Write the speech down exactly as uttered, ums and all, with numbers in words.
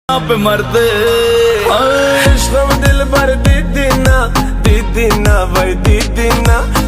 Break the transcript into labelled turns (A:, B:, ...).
A: आप मरते
B: इश्क़ दिल भर दीदी ना, दीदी ना भाई दीदी ना।